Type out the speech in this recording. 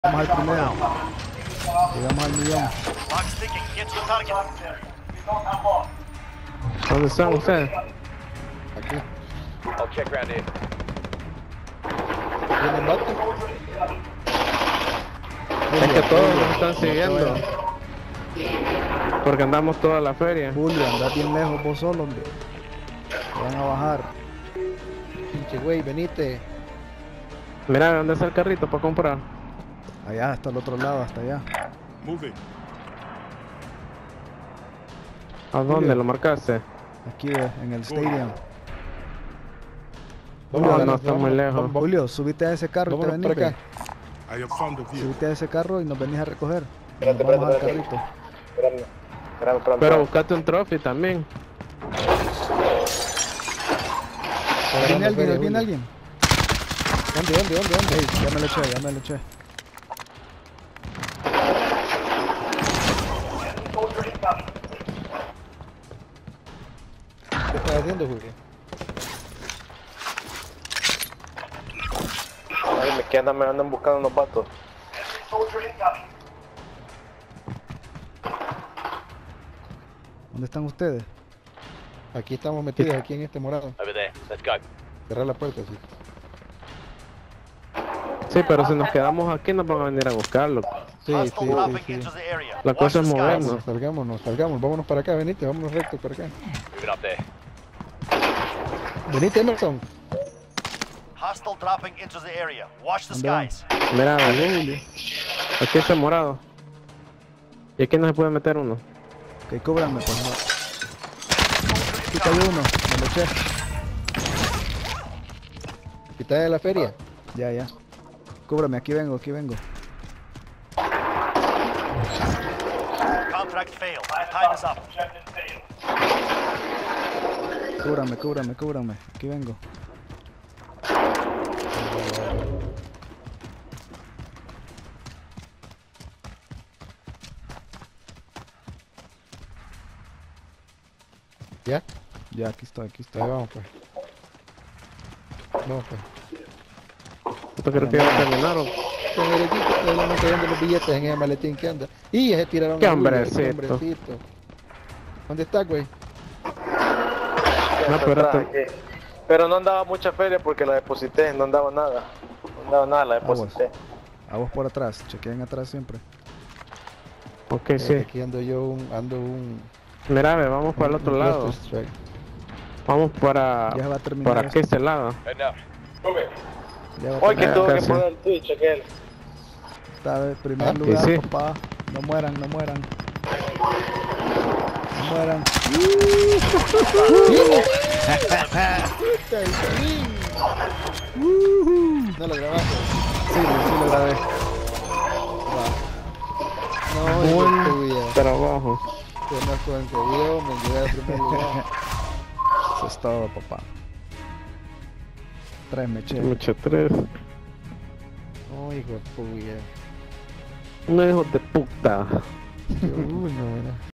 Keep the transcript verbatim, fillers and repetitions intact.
Vamos al primero. Llegamos al millón. ¿Dónde están ustedes? Aquí. I'll check around here. ¿Vienen vato? Es que todos nos están No te siguiendo. vayas. Porque andamos toda la feria. Julio, andás bien lejos vos solo, hombre. Te van a bajar. Pinche güey, venite. Mira, ¿dónde está el carrito para comprar? Allá, hasta el otro lado, hasta allá. Move ¿A dónde lo marcaste? Aquí ve, en el stadium. No, no está muy lejos. Julio, subite a ese carro y te venís. ve. I have found a vehicle. Subite a ese carro y nos venís a recoger. Espérate, Nos vamos al espérate, carrito. Espérame. Espérame, espérame. Pero buscate un trophy también. ¿Viene alguien? ¿Viene alguien? ¿Dónde, dónde, dónde, dónde? Ey, ya me lo eché, ya me lo eché. ¿Qué estás haciendo, Julio? Ay, me quedan, me andan buscando unos vatos. ¿Dónde están ustedes? Aquí estamos metidos, aquí en este morado. Over there. Let's go. Cerrar la puerta, sí. Sí, pero si nos quedamos aquí nos van a venir a buscarlo. Sí, sí, sí, sí. La cosa es movernos. Vamos, salgámonos, salgamos, vámonos para acá, venite, vámonos recto para acá. Moving up there. Venite, Emerson. Hostile dropping into the area. Watch the ¿Dónde van? skies. Mira, vení. Aquí está morado. Y aquí no se puede meter uno. Ok, cóbrame, por favor. Aquí cayó uno, me lo eché. Quita de la feria. Ya, ya. Cúbrame, aquí vengo, aquí vengo. Contract failed. Time is up. Cúbrame, cúbrame, cúbrame. Aquí vengo. ¿Ya? Ya, aquí estoy, aquí Ahí estoy. vamos, pues. Vamos, pues. ¿Tú crees que ya terminaron? Este derechito, que le están cayendo los billetes en ese maletín que anda. Y ya se tiraron Qué a Julio, hombrecito. hombrecito. ¿Dónde está, güey? No, pero Atrás, este- aquí. Pero no andaba mucha feria porque la deposité, no andaba nada. No andaba nada, la deposité. A vos por atrás, chequeen atrás siempre. Ok, Eh, sí. Aquí ando yo, un, ando un... Mira, ve, vamos para el un- otro un lado. cluster strike. Vamos para... Ya se va a terminar Por aquí, esto. este lado. Enough. Ya va a Hoy que terminar. tuvo que casi. poner el Twitch aquel. Está en primer Ah, lugar, sí. papá. No mueran, no mueran. No mueran. No lo grabaste. Sí, sí lo grabé. No, Buen hijo de tu vida. trabajo. Que no concedió, me llegué al primer lugar. Eso es todo, papá. Tres me eché. Mucho tres. No, hijo de tu vida. No, hijo de puta. Uy, no, no.